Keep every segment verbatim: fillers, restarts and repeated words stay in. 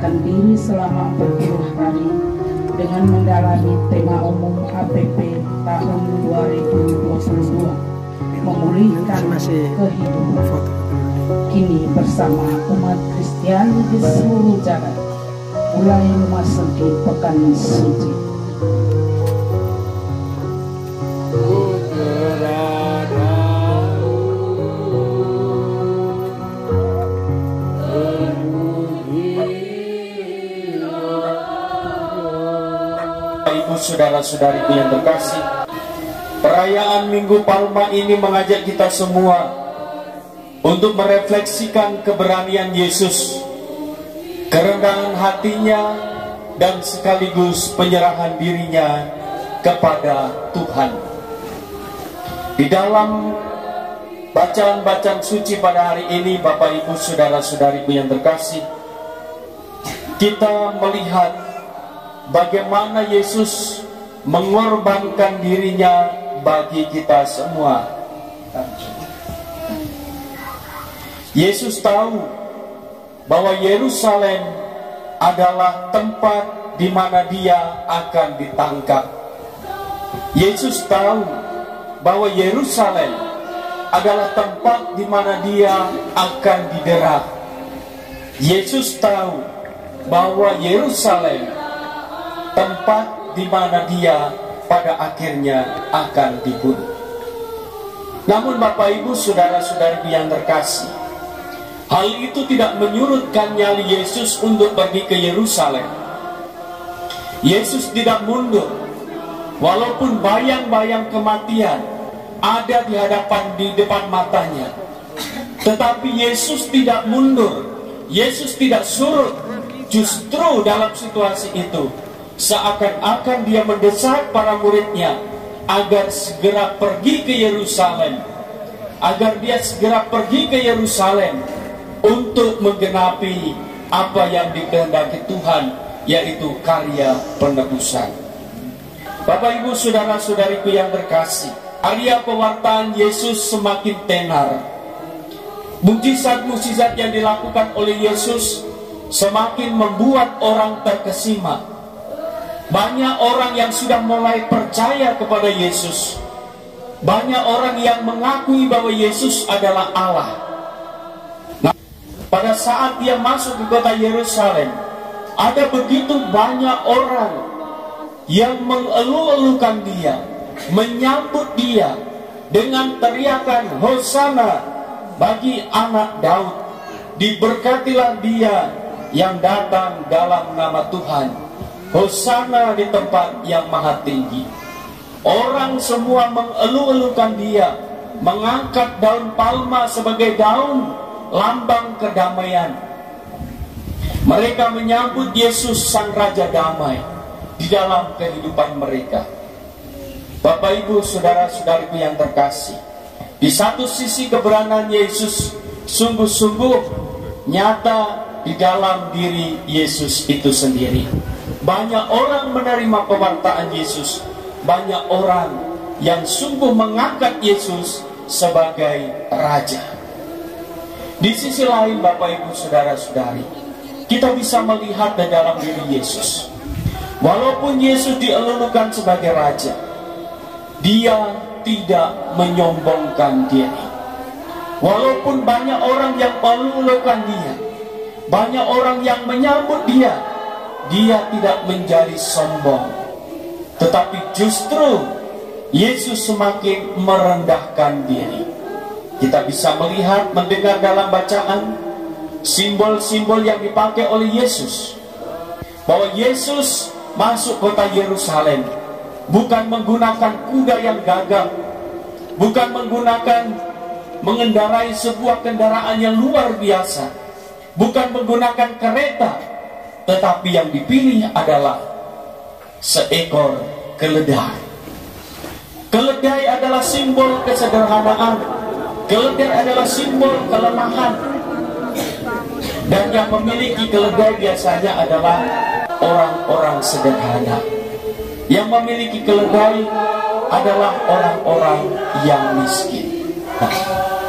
menyempatkan diri selama empat puluh hari dengan mendalami tema umum A P P tahun dua ribu dua puluh dua, memulihkan kehidupan. Kini bersama umat Kristiani di seluruh jagat mulai memasuki pekan suci. Ibu saudara-saudariku yang terkasih, perayaan Minggu Palma ini mengajak kita semua untuk merefleksikan keberanian Yesus, kerendahan hatinya, dan sekaligus penyerahan dirinya kepada Tuhan. Di dalam bacaan-bacaan suci pada hari ini, Bapak Ibu saudara-saudariku yang terkasih, kita melihat bagaimana Yesus mengorbankan dirinya bagi kita semua. Yesus tahu bahwa Yerusalem adalah tempat di mana dia akan ditangkap. Yesus tahu bahwa Yerusalem adalah tempat di mana dia akan didera. Yesus tahu bahwa Yerusalem tempat di mana dia pada akhirnya akan dibunuh. Namun Bapak Ibu saudara-saudari yang terkasih, hal itu tidak menyurutkan nyali Yesus untuk pergi ke Yerusalem. Yesus tidak mundur, walaupun bayang-bayang kematian ada di hadapan di depan matanya. Tetapi Yesus tidak mundur, Yesus tidak surut. Justru dalam situasi itu, seakan-akan dia mendesak para muridnya agar segera pergi ke Yerusalem, agar dia segera pergi ke Yerusalem untuk menggenapi apa yang dikehendaki Tuhan, yaitu karya penebusan. Bapak Ibu saudara-saudariku yang terkasih, karya pewartaan Yesus semakin tenar. Mukjizat-mukjizat yang dilakukan oleh Yesus semakin membuat orang terkesima. Banyak orang yang sudah mulai percaya kepada Yesus. Banyak orang yang mengakui bahwa Yesus adalah Allah. Nah, pada saat dia masuk ke kota Yerusalem, ada begitu banyak orang yang mengeluh-elukan dia, menyambut dia dengan teriakan Hosana bagi anak Daud. Diberkatilah dia yang datang dalam nama Tuhan. Hosana di tempat yang maha tinggi. Orang semua mengeluh-elukan dia, mengangkat daun palma sebagai daun lambang kedamaian. Mereka menyambut Yesus sang Raja Damai di dalam kehidupan mereka. Bapak Ibu saudara-saudariku yang terkasih, di satu sisi keberanian Yesus sungguh-sungguh nyata di dalam diri Yesus itu sendiri. Banyak orang menerima pewartaan Yesus. Banyak orang yang sungguh mengangkat Yesus sebagai Raja. Di sisi lain Bapak Ibu saudara-saudari, kita bisa melihat di dalam diri Yesus. Walaupun Yesus dielulukan sebagai Raja, dia tidak menyombongkan diri. Walaupun banyak orang yang melulukan dia, banyak orang yang menyambut dia, dia tidak menjadi sombong. Tetapi justru Yesus semakin merendahkan diri. Kita bisa melihat, mendengar dalam bacaan simbol-simbol yang dipakai oleh Yesus, bahwa Yesus masuk kota Yerusalem bukan menggunakan kuda yang gagah, bukan menggunakan mengendarai sebuah kendaraan yang luar biasa, bukan menggunakan kereta, tetapi yang dipilih adalah seekor keledai. Keledai adalah simbol kesederhanaan, keledai adalah simbol kelemahan. Dan yang memiliki keledai biasanya adalah orang-orang sederhana. Yang memiliki keledai adalah orang-orang yang miskin. Nah,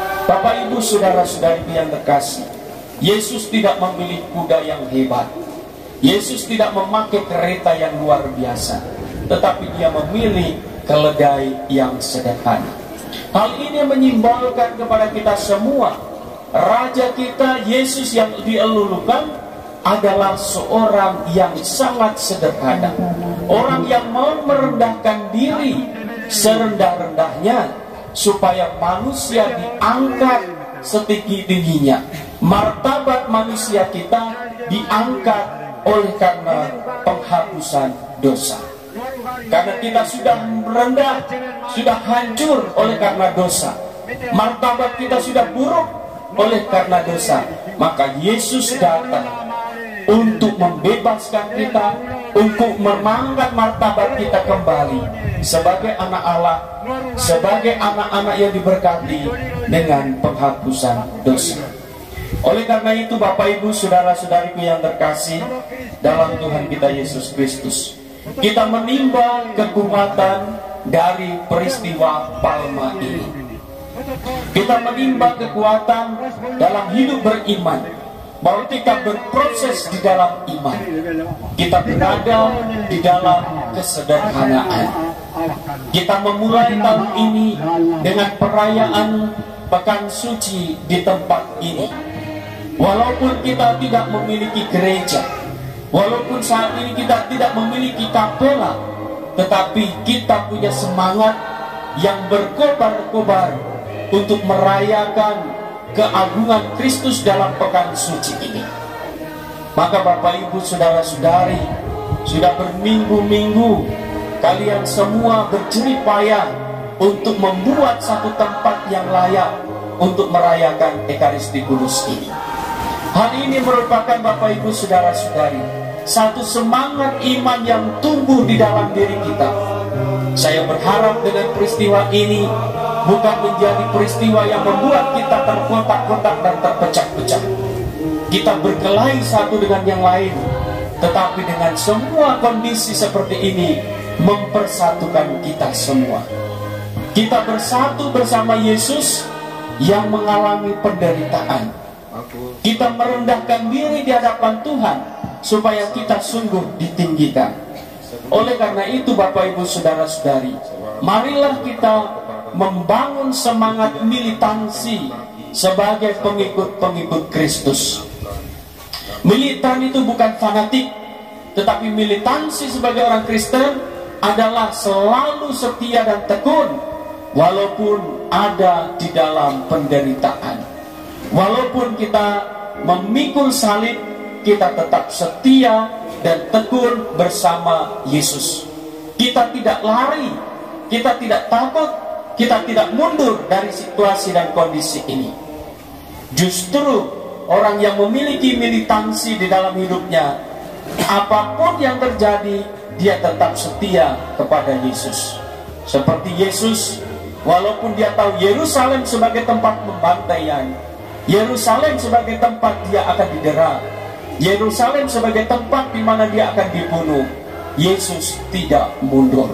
Bapak Ibu saudara-saudari yang terkasih, Yesus tidak memilih kuda yang hebat. Yesus tidak memakai kereta yang luar biasa, tetapi dia memilih keledai yang sederhana. Hal ini menyimbolkan kepada kita semua, Raja kita Yesus yang dielulukan adalah seorang yang sangat sederhana, orang yang mau merendahkan diri serendah-rendahnya supaya manusia diangkat setinggi-tingginya. Martabat manusia kita diangkat oleh karena penghapusan dosa. Karena kita sudah rendah, sudah hancur oleh karena dosa. Martabat kita sudah buruk oleh karena dosa. Maka Yesus datang untuk membebaskan kita, untuk mengangkat martabat kita kembali sebagai anak Allah, sebagai anak-anak yang diberkati dengan penghapusan dosa. Oleh karena itu, Bapak Ibu, saudara-saudariku yang terkasih dalam Tuhan kita Yesus Kristus, kita menimba kekuatan dari peristiwa Palma ini. Kita menimba kekuatan dalam hidup beriman, bahwa kita berproses di dalam iman. Kita berada di dalam kesederhanaan. Kita memulai tahun ini dengan perayaan Pekan Suci di tempat ini. Walaupun kita tidak memiliki gereja, walaupun saat ini kita tidak memiliki kapela, tetapi kita punya semangat yang berkobar-kobar untuk merayakan keagungan Kristus dalam Pekan Suci ini. Maka Bapak Ibu saudara-saudari, sudah berminggu-minggu kalian semua berjerih payah untuk membuat satu tempat yang layak untuk merayakan Ekaristi Kudus ini. Hal ini merupakan Bapak Ibu saudara-saudari satu semangat iman yang tumbuh di dalam diri kita. Saya berharap dengan peristiwa ini bukan menjadi peristiwa yang membuat kita terkotak-kotak dan terpecah-pecah. Kita berkelahi satu dengan yang lain, tetapi dengan semua kondisi seperti ini mempersatukan kita semua. Kita bersatu bersama Yesus yang mengalami penderitaan. Kita merendahkan diri di hadapan Tuhan supaya kita sungguh ditinggikan. Oleh karena itu Bapak Ibu saudara-saudari, marilah kita membangun semangat militansi sebagai pengikut-pengikut Kristus. Militan itu bukan fanatik, tetapi militansi sebagai orang Kristen adalah selalu setia dan tekun walaupun ada di dalam penderitaan. Walaupun kita memikul salib, kita tetap setia dan tekun bersama Yesus. Kita tidak lari, kita tidak takut, kita tidak mundur dari situasi dan kondisi ini. Justru orang yang memiliki militansi di dalam hidupnya, apapun yang terjadi, dia tetap setia kepada Yesus. Seperti Yesus, walaupun dia tahu Yerusalem sebagai tempat pembantaian, Yerusalem sebagai tempat dia akan didera, Yerusalem sebagai tempat di mana dia akan dibunuh, Yesus tidak mundur.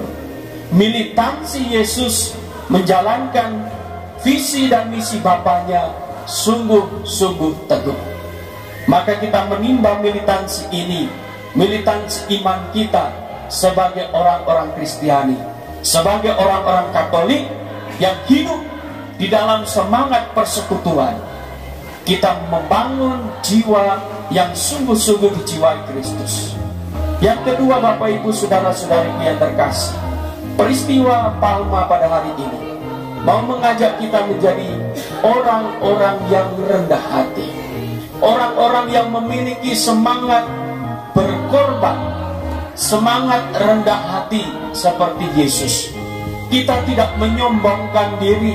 Militansi Yesus menjalankan visi dan misi Bapaknya sungguh-sungguh teguh. Maka kita menimba militansi ini, militansi iman kita sebagai orang-orang Kristiani, sebagai orang-orang Katolik yang hidup di dalam semangat persekutuan. Kita membangun jiwa yang sungguh-sungguh dijiwai Kristus. Yang kedua Bapak Ibu saudara-saudariku yang terkasih, peristiwa Palma pada hari ini mau mengajak kita menjadi orang-orang yang rendah hati, orang-orang yang memiliki semangat berkorban, semangat rendah hati seperti Yesus. Kita tidak menyombongkan diri,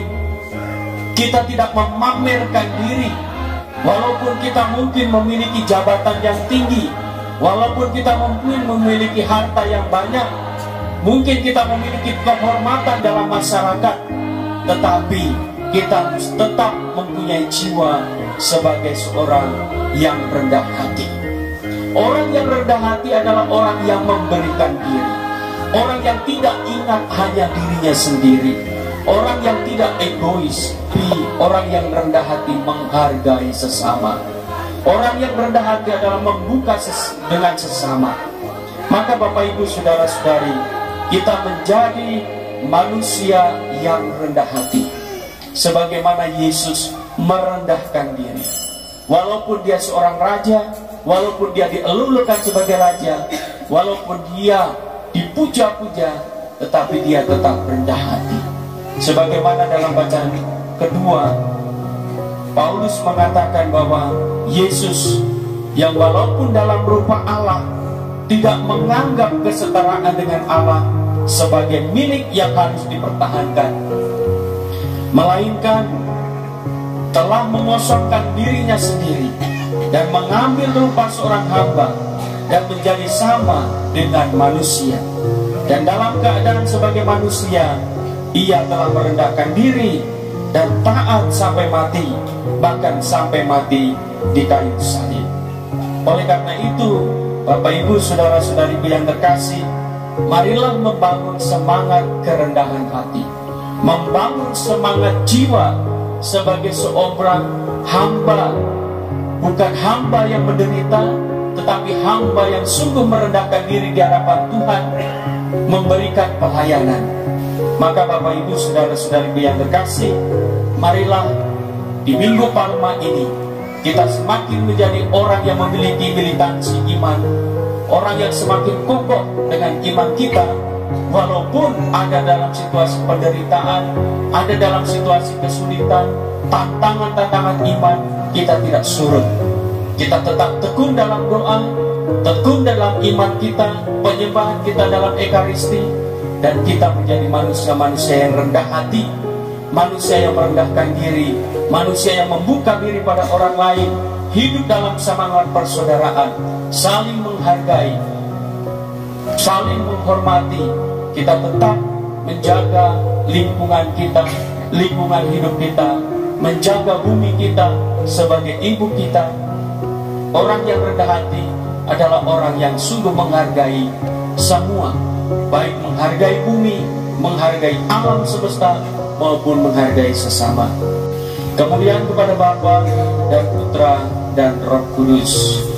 kita tidak memamerkan diri. Walaupun kita mungkin memiliki jabatan yang tinggi, walaupun kita mungkin memiliki harta yang banyak, mungkin kita memiliki kehormatan dalam masyarakat, tetapi kita harus tetap mempunyai jiwa sebagai seorang yang rendah hati. Orang yang rendah hati adalah orang yang memberikan diri, orang yang tidak ingat hanya dirinya sendiri, orang yang tidak egois, tapi orang yang rendah hati menghargai sesama. Orang yang rendah hati adalah membuka ses dengan sesama. Maka Bapak Ibu Saudara-saudari, kita menjadi manusia yang rendah hati, sebagaimana Yesus merendahkan diri. Walaupun dia seorang raja, walaupun dia dielulukan sebagai raja, walaupun dia dipuja-puja, tetapi dia tetap rendah hati. Sebagaimana dalam bacaan kedua, Paulus mengatakan bahwa Yesus yang walaupun dalam rupa Allah tidak menganggap kesetaraan dengan Allah sebagai milik yang harus dipertahankan, melainkan telah mengosongkan dirinya sendiri dan mengambil rupa seorang hamba dan menjadi sama dengan manusia. Dan dalam keadaan sebagai manusia, ia telah merendahkan diri dan taat sampai mati, bahkan sampai mati di kayu salib. Oleh karena itu, Bapak Ibu Saudara-saudariku yang terkasih, marilah membangun semangat kerendahan hati, membangun semangat jiwa sebagai seorang hamba, bukan hamba yang menderita, tetapi hamba yang sungguh merendahkan diri di hadapan Tuhan, memberikan pelayanan. Maka Bapak Ibu Saudara-saudariku yang terkasih, marilah di Minggu Palma ini kita semakin menjadi orang yang memiliki militansi iman, orang yang semakin kokoh dengan iman kita, walaupun ada dalam situasi penderitaan, ada dalam situasi kesulitan, tantangan-tantangan iman, kita tidak surut. Kita tetap tekun dalam doa, tekun dalam iman kita, penyembahan kita dalam ekaristi, dan kita menjadi manusia-manusia yang rendah hati, manusia yang merendahkan diri, manusia yang membuka diri pada orang lain, hidup dalam semangat persaudaraan, saling menghargai, saling menghormati. Kita tetap menjaga lingkungan kita, lingkungan hidup kita, menjaga bumi kita sebagai ibu kita. Orang yang rendah hati adalah orang yang sungguh menghargai semua, baik menghargai bumi, menghargai alam semesta, maupun menghargai sesama. Kemuliaan kepada Bapa dan Putra dan Roh Kudus.